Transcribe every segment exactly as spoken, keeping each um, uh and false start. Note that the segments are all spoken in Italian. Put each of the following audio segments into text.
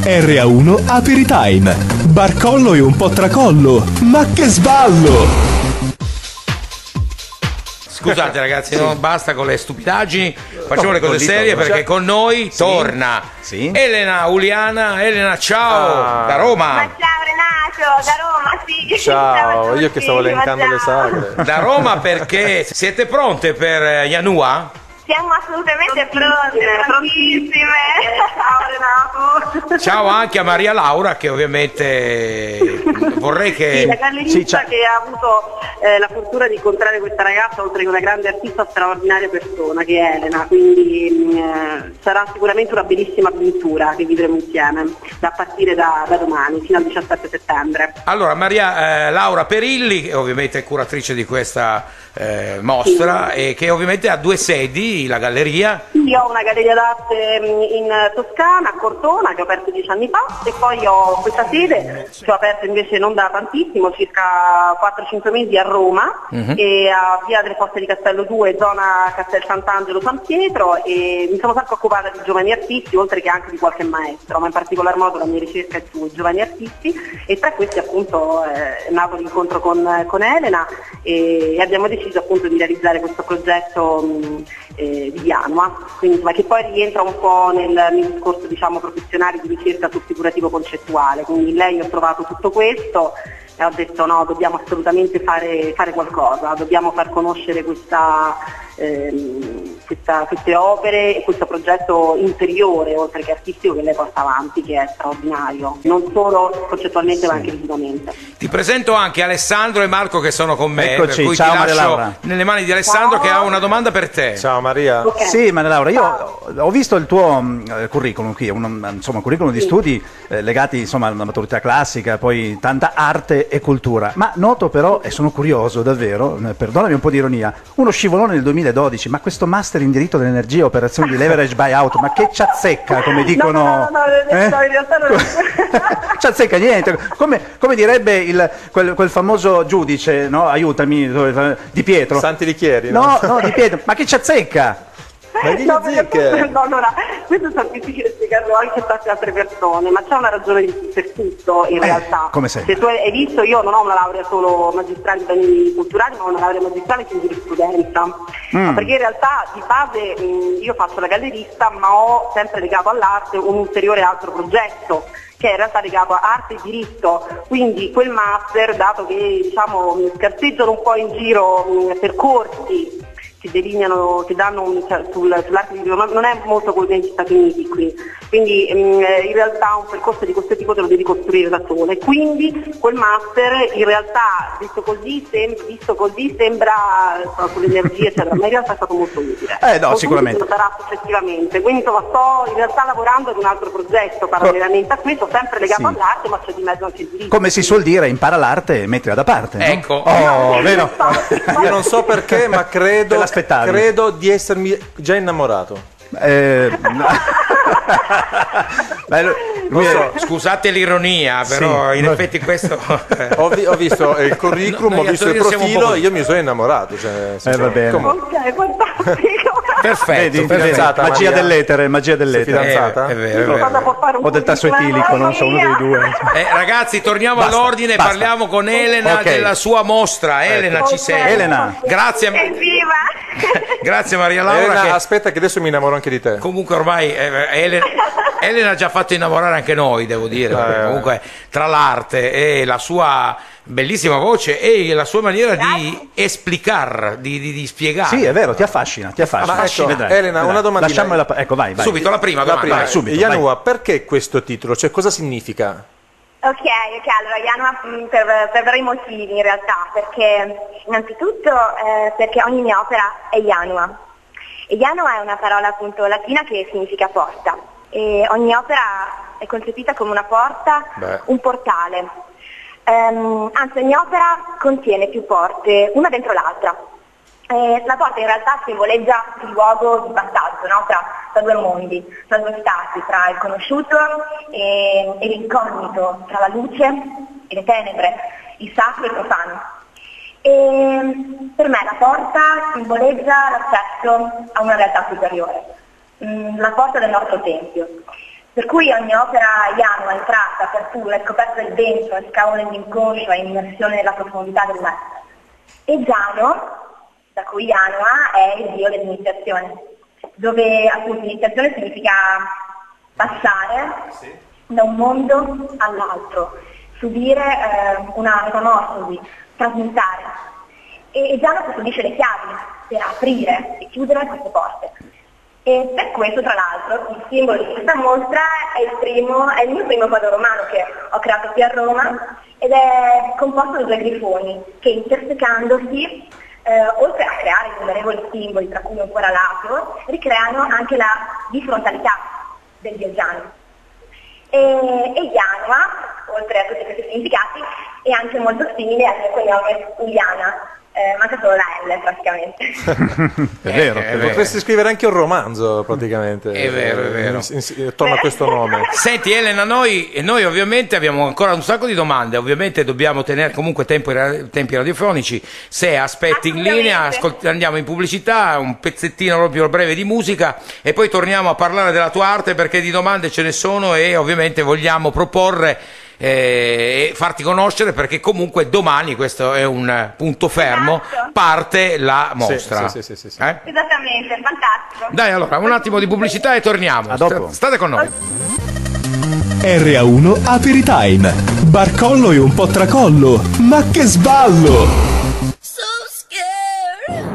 R A uno Aperitime. Barcollo e un po' tracollo. Ma che sballo! Scusate ragazzi, Sì. non basta con le stupidaggini, facciamo No, le cose bollito, serie perché cioè- con noi Sì. torna Sì. Elena Uliana. Elena, ciao, Ah. da Roma. Ma ciao Renato, da Roma, sì. Ciao, a io tutti, che stavo elencando ma le ciao. sagre. Da Roma perché siete pronte per eh, Yanua? Siamo assolutamente pronte, prontissime. Ciao Renato. Ciao anche a Maria Laura che ovviamente vorrei Sì, la che... gallerista Sì, ciao. che ha avuto eh, la fortuna di incontrare questa ragazza, oltre che una grande artista, straordinaria persona che è Elena, quindi eh, sarà sicuramente una bellissima avventura che vivremo insieme da partire da, da domani fino al diciassette settembre. Allora, Maria eh, Laura Perilli, che ovviamente è curatrice di questa eh, mostra e che ovviamente ha due sedi, la galleria. Io ho una galleria d'arte mh, in Toscana, a Cortona, che ho aperto dieci anni fa, e poi ho questa sede che ho aperto invece non da tantissimo, circa quattro cinque mesi a Roma, Mhm. e a Via delle Fosse di Castello due, zona Castel Sant'Angelo San Pietro, e mi sono sempre occupata di giovani artisti, oltre che anche di qualche maestro, ma in particolar modo la mia ricerca è su giovani artisti, e tra questi appunto eh, è nato l'incontro con, con Elena, e, e abbiamo deciso appunto di realizzare questo progetto mh, eh, di Yanua, quindi, ma che poi rientra un po' nel mio discorso diciamo professionale di ricerca sul figurativo concettuale, quindi in lei ho trovato tutto questo e ho detto no, dobbiamo assolutamente fare, fare qualcosa, dobbiamo far conoscere questa, ehm, questa, queste opere e questo progetto interiore oltre che artistico che lei porta avanti, che è straordinario, non solo concettualmente ma anche visivamente. Ti presento anche Alessandro e Marco che sono con me, Eccoci, per cui ciao ti Maria lascio Laura. nelle mani di Alessandro che ha una domanda per te. Ciao Maria. Ok. Sì, Maria Laura, io ho visto il tuo mh, curriculum qui, un, insomma, un curriculum di studi eh, legati insomma alla maturità classica, poi tanta arte e cultura, ma noto però, e sono curioso davvero, eh, perdonami un po' di ironia, uno scivolone nel duemiladodici, ma questo master in diritto dell'energia e operazioni di leverage buyout, ma che c'azzecca, come dicono... No, no, no, no, no, eh? no, in realtà non C'azzecca niente, come, come direbbe il, quel, quel famoso giudice, no? Aiutami, dove- Di Pietro. Santi Lichieri, No, no, Di Pietro, ma che c'azzecca? Ma digli No, perché zicche. appunto- no, allora, questo è difficile spiegarlo anche a tante altre persone, ma c'è una ragione di- per tutto in Eh, realtà. come sempre. Se tu hai visto, io non ho una laurea solo magistrale in beni culturali, ma ho una laurea magistrale in giurisprudenza. Mm. Perché in realtà di base mh, io faccio la gallerista, ma ho sempre legato all'arte un ulteriore altro progetto, che è in realtà legato a arte e diritto, quindi quel master, dato che diciamo mi scarseggiano un po' in giro mh, percorsi che delineano, che danno un, cioè, sul, sull'arte di diritto, non non è molto come negli Stati Uniti qui, quindi mh, in realtà un percorso di questo tipo te lo devi costruire da sola, e quindi quel master in realtà visto così, sem- visto così sembra eh, con l'energia eccetera, ma in realtà è stato molto utile. Eh, no, Molto sicuramente. utile lo sarà successivamente, quindi insomma sto in realtà lavorando ad un altro progetto parallelamente a questo, sempre legato Sì. all'arte, ma c'è di mezzo anche il diritto. Come si suol dire, impara l'arte e mettila da parte, no? Ecco. Oh, vero? Io non so perché, ma Te credo, l'aspettavi. credo di essermi già innamorato. Eh, no. Beh, lui- lui è- Scusate l'ironia, però Sì, in no. effetti questo... Ho, vi- ho visto il curriculum, No, noi ho visto a il Torino siamo un po' profilo, così. io mi sono innamorato. Cioè, nel senso, va bene. come- Ok, fantastico. Perfetto, Vedi, perfetto. fidanzata, magia Maria? dell'etere, magia dell'etere. Sei fidanzata? Eh, è vero, è Cosa vero. può fare un O del tasso curriculum? etilico, non so, uno dei due. Eh, ragazzi, torniamo Basta, all'ordine, basta. parliamo con Elena Ok. della sua mostra. Elena, ci Ok. sei? Elena. Grazie, Evviva! grazie Maria Laura. Elena, che aspetta che adesso mi innamoro anche di te. comunque ormai eh, Elena, Elena ha già fatto innamorare anche noi, devo dire. perché Eh. comunque tra l'arte e la sua bellissima voce e la sua maniera di esplicar, di, di, di spiegare. Sì, è vero, ti affascina, ti affascina. Ma ecco, Vedrai, Elena, vedrai. una domandina. Lasciamola, ecco, vai, vai. Subito la prima La domanda. prima, vai, subito, Yanua, perché questo titolo? Cioè, cosa significa? Ok, ok, allora Yanua mh, per, per vari motivi in realtà, perché innanzitutto eh, perché ogni mia opera è Yanua. E Yanua è una parola appunto latina che significa porta. E ogni opera è concepita come una porta, Beh. un portale. Ehm, anzi, ogni opera contiene più porte, una dentro l'altra. Eh, la porta in realtà simboleggia il luogo di passaggio, no? tra, tra due mondi, tra due stati, tra il conosciuto e, e l'incognito, tra la luce e le tenebre, il sacro e il profano. E per me la porta simboleggia l'accesso a una realtà superiore, mm, la porta del nostro tempio. Per cui ogni opera Janua è tratta, apertura, è scoperta del dentro, è scavo nell'inconscio, è immersione nella profondità dell'essere. E Giano, da cui Janua è il dio dell'iniziazione, dove appunto iniziazione significa passare sì. da un mondo all'altro, subire eh, una metamorfosi, trasmutare. E, e Giano custodisce le chiavi per aprire e chiudere queste porte. E per questo, tra l'altro, il simbolo di questa mostra è il, primo, è il mio primo quadro romano che ho creato qui a Roma ed è composto da due grifoni che intersecandosi, eh, oltre a creare innumerevoli simboli, tra cui un correlato, ricreano anche la bifrontalità del dio Giano. E, e Janua, oltre a tutti questi significati, è anche molto simile al mio cognome Uliana. Eh, manca solo la L praticamente. È vero, eh, è vero. Potresti scrivere anche un romanzo praticamente. È vero, è vero. Attorno a questo nome. Senti Elena, noi, noi ovviamente abbiamo ancora un sacco di domande, ovviamente dobbiamo tenere comunque tempi, tempi radiofonici, se aspetti in linea ascolt- andiamo in pubblicità, un pezzettino proprio breve di musica e poi torniamo a parlare della tua arte perché di domande ce ne sono e ovviamente vogliamo proporre e farti conoscere perché comunque domani, questo è un punto fermo, esatto. parte la mostra. Sì, sì, sì, sì, sì. Eh? Esattamente, fantastico. Dai, allora un attimo di pubblicità e torniamo. A dopo. State con noi. R A uno Aperitime. Barcollo e un po' tracollo. Ma che sballo! So scared.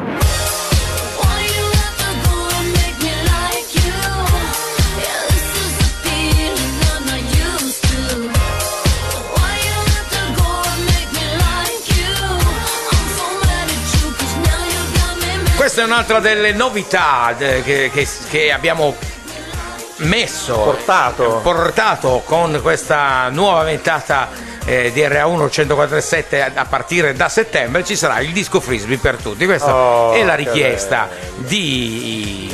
Questa è un'altra delle novità che, che, che abbiamo messo, portato. portato con questa nuova ventata eh, di R A uno centoquarantasette a, a partire da settembre. Ci sarà il disco frisbee per tutti. Questa oh, è la richiesta di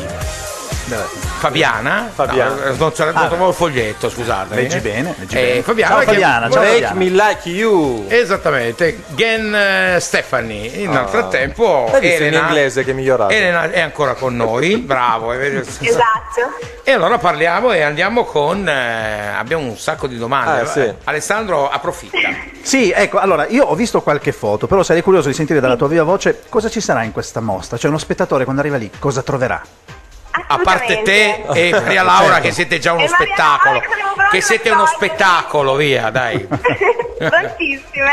Fabiana. Fabiana. No, non c'era ah, il foglietto, scusate. Leggi bene, leggi eh, bene. Fabiana, ciao Fabiana, ciao Make Fabiana. me like you. Esattamente, Gen uh, Stephanie. Nel oh. frattempo Hai visto Elena, in inglese che è migliorato. Elena è ancora con noi, bravo. Esatto. E allora parliamo e andiamo con eh, abbiamo un sacco di domande. Ah, sì. Alessandro approfitta. Sì, ecco, allora io ho visto qualche foto, però sarei curioso di sentire dalla tua viva voce cosa ci sarà in questa mostra, cioè uno spettatore quando arriva lì cosa troverà? A parte te e Maria Laura che siete già uno e spettacolo, Laura, che siete uno spettacolo, via, dai. Prontissime.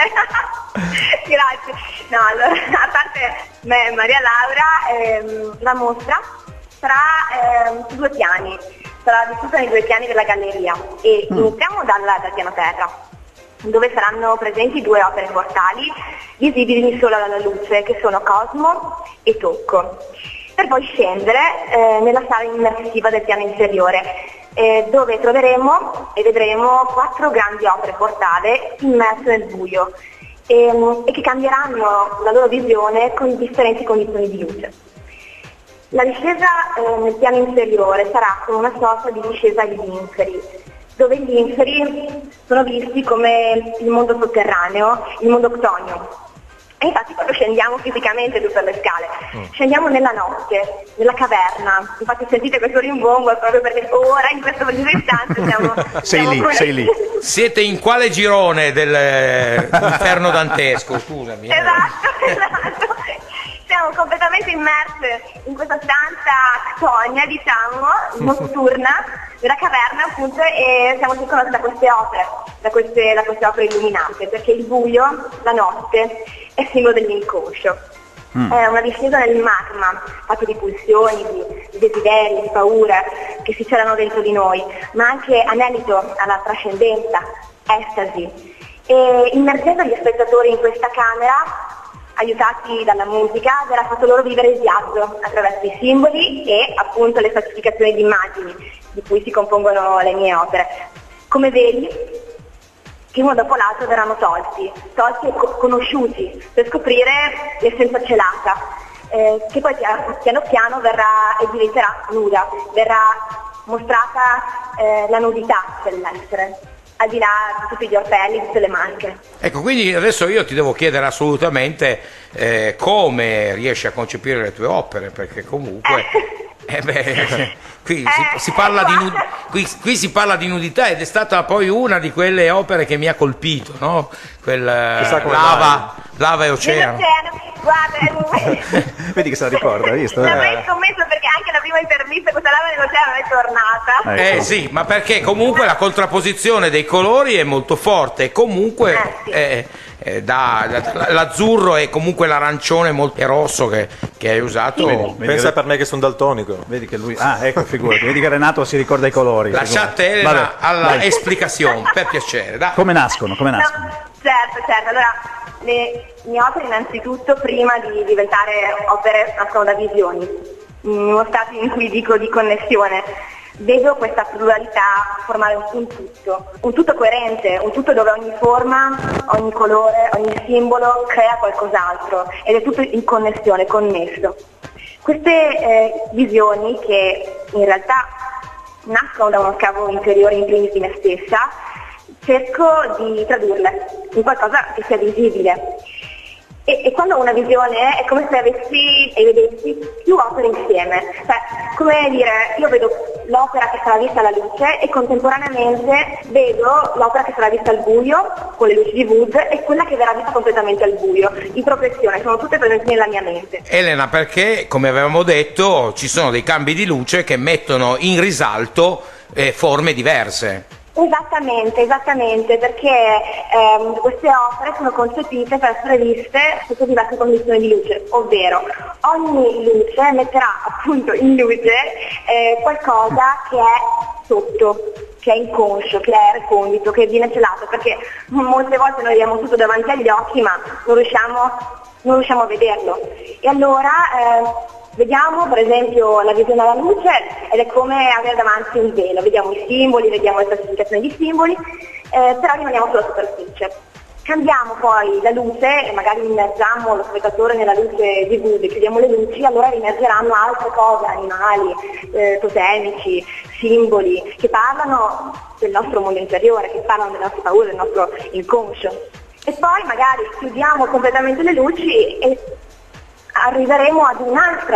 Grazie. No, allora, a parte me e Maria Laura, ehm, la mostra sarà ehm, su due piani, sarà discussa nei due piani della galleria e mm. iniziamo dalla, dal piano terra, dove saranno presenti due opere portali visibili solo alla luce, che sono Cosmo e Tocco. Per poi scendere eh, nella sala immersiva del piano inferiore, eh, dove troveremo e vedremo quattro grandi opere portale immerse nel buio e, e che cambieranno la loro visione con differenti condizioni di luce. La discesa eh, nel piano inferiore sarà con una sorta di discesa agli inferi, dove gli inferi sono visti come il mondo sotterraneo, il mondo ctonio. E infatti quando scendiamo fisicamente su per le scale, mm. scendiamo nella notte, nella caverna, infatti sentite questo rimbombo proprio perché ora in questo preciso istante siamo... sei siamo lì, con... sei lì. Siete in quale girone dell'inferno dantesco, scusami? Eh. Esatto, esatto. Siamo completamente immerse in questa stanza ctonia, diciamo, notturna, della caverna appunto, e siamo circondati da queste opere, da queste, da queste opere illuminate, perché il buio, la notte, è simbolo dell'inconscio. Mm. È una discesa nel magma, fatto di pulsioni, di, di desideri, di paure che si celano dentro di noi, ma anche anelito alla trascendenza, estasi. E immergendo gli spettatori in questa camera, aiutati dalla musica, verrà fatto loro vivere il viaggio attraverso i simboli e appunto le stratificazioni di immagini di cui si compongono le mie opere. Come vedi, che uno dopo l'altro verranno tolti, tolti e co- conosciuti per scoprire l'essenza celata, eh, che poi piano, piano piano verrà e diventerà nuda, verrà mostrata eh, la nudità dell'essere, al di là di tutti gli orpelli, di tutte le maniche. Ecco, quindi adesso io ti devo chiedere assolutamente eh, come riesci a concepire le tue opere, perché comunque... Eh beh, Qui, Eh, si, si parla di nud- guarda. qui, qui si parla di nudità ed è stata poi una di quelle opere che mi ha colpito, no? Quel Chissà come lava, lava e oceano. Nell'oceano, guarda, Vedi che se la ricorda, hai visto? non avrei scommesso perché anche la prima intervista questa lava dell'oceano è tornata. Ecco. Eh sì, ma perché comunque la contrapposizione dei colori è molto forte e comunque Eh, sì. eh, eh, da- da- l'azzurro e comunque l'arancione molto e rosso che, che hai usato. Vedi Pensa che- per me che sono daltonico. Vedi che lui. Ah, ecco, figurati. Vedi che Renato si ricorda i colori. Lasciate figurati. Elena Vabbè, alla dai. esplicazione, per piacere. Dai. Come nascono? Come No, nascono? certo, certo. Allora, le mie opere innanzitutto, prima di diventare opere, nascono da visioni, in uno stato in cui dico di connessione. Vedo questa pluralità formare un, un tutto, un tutto coerente, un tutto dove ogni forma, ogni colore, ogni simbolo crea qualcos'altro ed è tutto in connessione, connesso. Queste eh, visioni, che in realtà nascono da uno scavo interiore in primis di me stessa, cerco di tradurle in qualcosa che sia visibile. E, e quando ho una visione è come se avessi e vedessi più opere insieme, cioè come dire, io vedo l'opera che sarà vista alla luce e contemporaneamente vedo l'opera che sarà vista al buio con le luci di Wood e quella che verrà vista completamente al buio, in progressione, sono tutte presenti nella mia mente. Elena, perché come avevamo detto ci sono dei cambi di luce che mettono in risalto eh, forme diverse. Esattamente, esattamente, perché ehm, queste opere sono concepite per essere viste sotto diverse condizioni di luce, ovvero ogni luce metterà appunto in luce eh, qualcosa che è sotto, che è inconscio, che è recondito, che viene celato, perché molte volte noi abbiamo tutto davanti agli occhi ma non riusciamo, non riusciamo a vederlo. E allora eh, vediamo per esempio la visione alla luce ed è come avere davanti un velo, vediamo i simboli, vediamo le classificazioni di simboli, eh, però rimaniamo sulla superficie. Cambiamo poi la luce e magari immergiamo lo spettatore nella luce di Wood, chiudiamo le luci, allora rimergeranno altre cose, animali, eh, totemici, simboli, che parlano del nostro mondo interiore, che parlano delle nostre paure, del nostro inconscio. E poi magari chiudiamo completamente le luci e arriveremo ad un altro,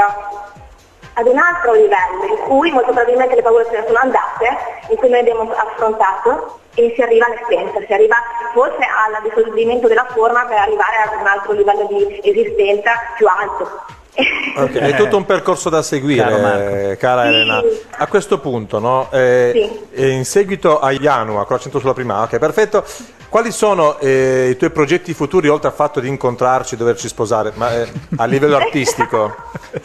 ad un altro livello in cui molto probabilmente le paure se ne sono andate, in cui noi abbiamo affrontato e si arriva all'essenza, si arriva forse al dissolvimento della forma per arrivare ad un altro livello di esistenza più alto. Ok, è tutto un percorso da seguire, Caro Marco. cara Sì. Elena. A questo punto, no, eh, Sì. eh, in seguito a Janua, con l'accento sulla prima, ok, perfetto. Quali sono eh, i tuoi progetti futuri, oltre al fatto di incontrarci, doverci sposare, ma eh, a livello artistico?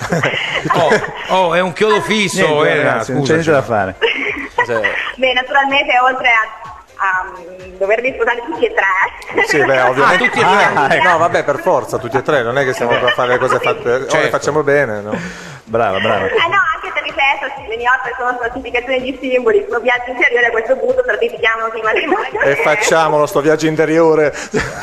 Oh, oh, è un chiodo fisso, Niente, Elena, ragazzi, non c'è niente scusaci. da fare. Cioè, Beh, naturalmente oltre a, a mm, dovervi sposare tutti e tre. sì, beh, ovviamente. Ah, tutti e tre. Ah, eh, no, vabbè, per forza, tutti e tre, non è che stiamo qua a fare le cose fatte, o le Certo. facciamo bene, no? Brava, brava. Eh no, anche perché adesso le mie opere sono classificazioni di simboli, lo viaggio interiore a questo punto certifichiamo che i matrimoni. E facciamolo sto viaggio interiore.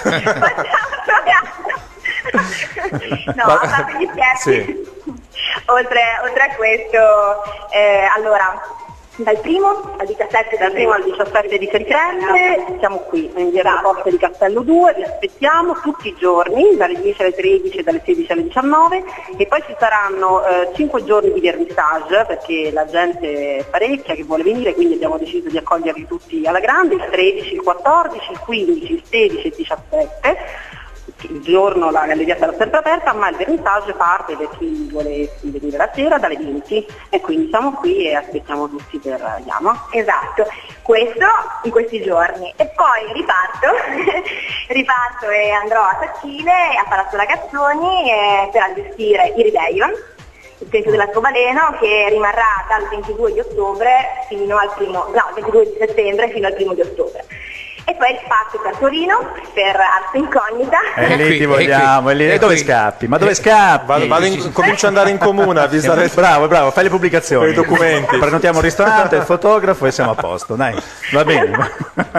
No, Ma- a parte gli scherzi. sì. oltre, oltre a questo, eh, allora, dal primo al diciassette, Dal primo al diciassette di settembre siamo qui, in via della Costa di Castello due, vi aspettiamo tutti i giorni, dalle dieci alle tredici e dalle sedici alle diciannove, e poi ci saranno eh, cinque giorni di vernissage, perché la gente è parecchia che vuole venire, quindi abbiamo deciso di accoglierli tutti alla grande, il tredici, il quattordici, il quindici, il sedici e il diciassette. Il giorno la galleria sarà sempre aperta, ma il vernissage parte per chi vuole venire la sera dalle venti, e quindi siamo qui e aspettiamo tutti per Janua. Esatto, questo in questi giorni. E poi riparto, riparto e andrò a Sacchile, a Palazzo Ragazzoni, eh, per allestire i Rebellion, il tempio dell'arcobaleno, che rimarrà dal ventidue di ottobre fino al primo, no, ventidue di settembre fino al primo di ottobre. E poi parto per Torino per Arte Incognita. E È lì qui, ti è vogliamo, qui, e lì- è e dove qui. scappi? Ma dove scappi? Vado, vado in, comincio ad andare in comune a visitare. Bravo, bravo, fai le pubblicazioni. Per i documenti. Prenotiamo il ristorante, il fotografo e siamo a posto, dai. Va bene.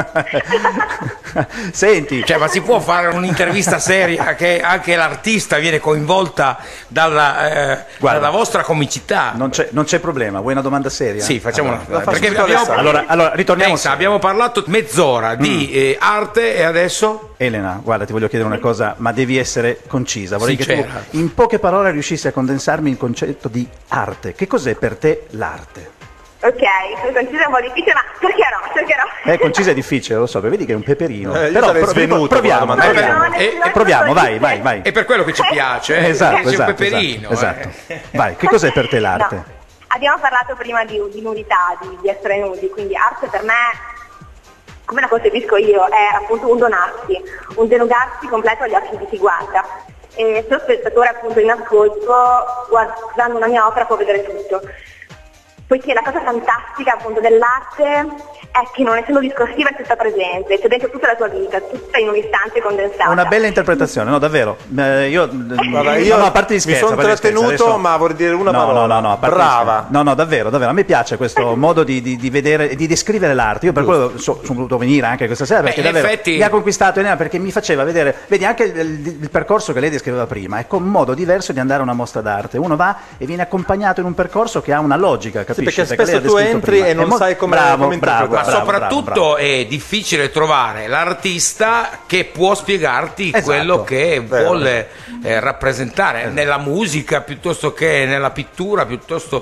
Senti, Cioè, ma si può fare un'intervista seria che anche l'artista viene coinvolta dalla, eh, Guarda, dalla vostra comicità? non c'è, non c'è problema, vuoi una domanda seria? Sì, facciamo Allora, una. la faccio Perché subito abbiamo, Alessandro. Allora, allora ritorniamo. pensa, abbiamo parlato mezz'ora di eh, arte e adesso? Elena, guarda, ti voglio chiedere una cosa, ma devi essere concisa. Vorrei che Sincera. tu in poche parole riuscissi a condensarmi il concetto di arte. Che cos'è per te l'arte? Ok, concisa è un po' difficile, ma cercherò, cercherò. Eh, concisa è difficile, lo so, vedi che è un peperino. Eh, io Però sarei pro- svenuto proviamo, con la proviamo, domanda. Eh, eh, proviamo, vai, vai, vai. È per quello che ci piace, eh? Esatto, Sei un esatto, peperino. esatto, eh. esatto. Vai, che cos'è per te l'arte? No. Abbiamo parlato prima di, di nudità, di, di essere nudi, quindi arte per me, come la concepisco io, è appunto un donarsi, un denudarsi completo agli occhi di chi guarda. E se lo spettatore appunto in ascolto, guardando una mia opera, può vedere tutto. Poiché la cosa fantastica appunto dell'arte è che non essendo discorsiva è tutta presente, c'è dentro tutta la tua vita, tutta in un istante condensata. Una bella interpretazione, no davvero. Eh, io, Guarda, io no, no, a parte di scherzo, mi sono a parte di scherzo, trattenuto, adesso- ma vorrei dire una no, parola. No, no, no, a parte di Brava. scherzo. No, no, davvero, davvero. A me piace questo modo di, di, di vedere, di descrivere l'arte. Io per quello so- sono voluto venire anche questa sera, perché Beh, in davvero effetti- mi ha conquistato Elena, perché mi faceva vedere, vedi anche il, il- il percorso che lei descriveva prima, ecco, un modo diverso di andare a una mostra d'arte. Uno va e viene accompagnato in un percorso che ha una logica, capisci? perché spesso lei ha tu descritto entri prima. e non È mo- sai come- bravo, come bravo, interpretare. Ma bravo, soprattutto bravo, bravo. è difficile trovare l'artista che può spiegarti Esatto. quello che Vero. vuole eh, rappresentare nella musica piuttosto che nella pittura, piuttosto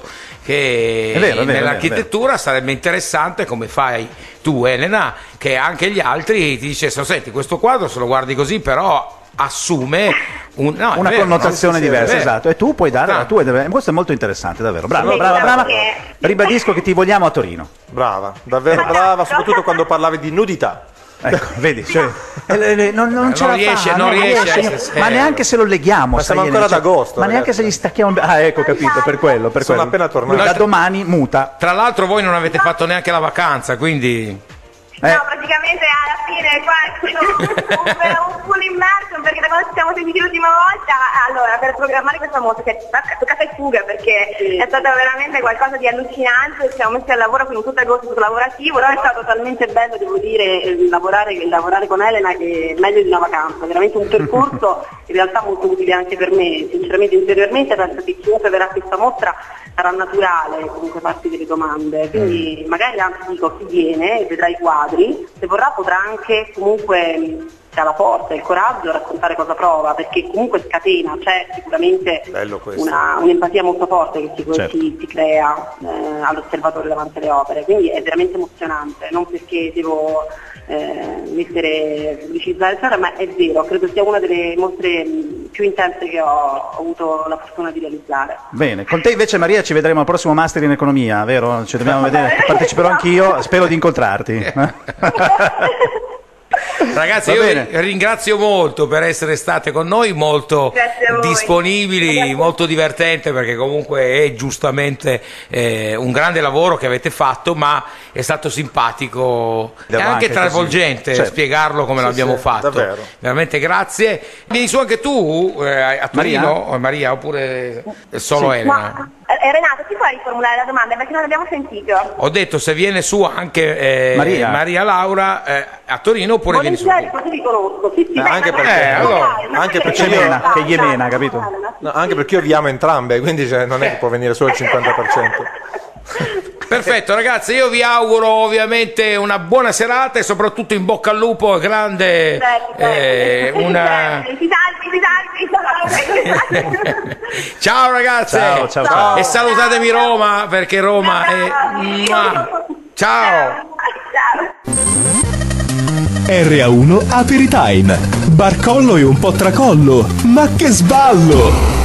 che È vero, è vero, nell'architettura. Sarebbe interessante, come fai tu, Elena, che anche gli altri ti dicessero: senti, questo quadro se lo guardi così però assume un- no, è Una vero, connotazione no? Sì, sì, diversa, è vero. esatto. E tu puoi dare Ah. la tua, questo è molto interessante, davvero. Brava, Sì, brava, brava. perché- Ribadisco che ti vogliamo a Torino. Brava, davvero brava, soprattutto quando parlavi di nudità. Ecco, vedi, cioè, eh, eh, non, non Eh, ce non la riesce, fa, non riesce a io- essere ma serio. neanche se lo leghiamo, Ma sai, siamo Elena, ancora ad cioè, agosto, ma neanche ragazzi. se gli stacchiamo. Ah, ecco, capito, per quello, per Sono quello. appena tornato. Lui da domani muta. Tra l'altro voi non avete fatto neanche la vacanza, quindi Eh. No, praticamente alla fine qua è stato un, un, un full immersion, perché da quando ci siamo sentiti l'ultima volta, allora per programmare questa mostra che è toccata e fuga, perché è stato veramente qualcosa di allucinante, ci siamo messi al lavoro, quindi tutto agosto tutto lavorativo, però è stato talmente bello, devo dire, eh, lavorare, lavorare con Elena, che è meglio di una vacanza, veramente un percorso in realtà molto utile anche per me, sinceramente interiormente penso che chiunque verrà a questa mostra sarà naturale comunque farsi delle domande, quindi magari anzi dico chi viene e vedrà i quadri, se vorrà potrà anche comunque, se ha la forza e il coraggio, raccontare cosa prova, perché comunque scatena, c'è sicuramente Bello questo. una, un'empatia molto forte che si, Certo. si, si crea eh, all'osservatore davanti alle opere, quindi è veramente emozionante, non perché devo eh, mettere pubblicizzare eccetera, ma è vero, credo sia una delle mostre mh, più intense che ho, ho avuto la fortuna di realizzare. Bene, con te invece Maria ci vedremo al prossimo Master in Economia, vero? Ci dobbiamo vedere, parteciperò anch'io, spero di incontrarti. ragazzi, Va io bene. vi ringrazio molto per essere state con noi, molto Grazie a voi. disponibili, Grazie. molto divertente, perché comunque è giustamente eh, un grande lavoro che avete fatto, ma è stato simpatico e Devo anche anche travolgente così. Certo. spiegarlo come Sì, l'abbiamo sì, fatto. davvero. Veramente grazie. Vieni su anche tu eh, a Torino, Maria, Maria oppure solo Sì. Elena? Ma eh, Renato, ti puoi riformulare la domanda perché non l'abbiamo sentito? Ho detto se viene su anche eh, Maria. Maria Laura eh, a Torino oppure vieni su. Volentieri, così vi conosco. Sì, sì, Eh, vai, anche vai, perché- vai, eh, vai, allora, vai, vai, anche vai, perché vai, io- vai, che vai, Yemena, vai, capito? vai, vai. No, anche perché io vi amo entrambe, quindi cioè, non è che può venire solo il cinquanta per cento. Perfetto ragazzi, io vi auguro ovviamente una buona serata e soprattutto in bocca al lupo, grande Certo, eh, certo. una... Si salvi, si salvi, si salvi. Ciao ragazze. Ciao, ciao, ciao. E salutatemi Roma, perché Roma è... Ciao. Ciao. R A uno Aperitime. Barcollo e un po' tracollo. Ma che sballo!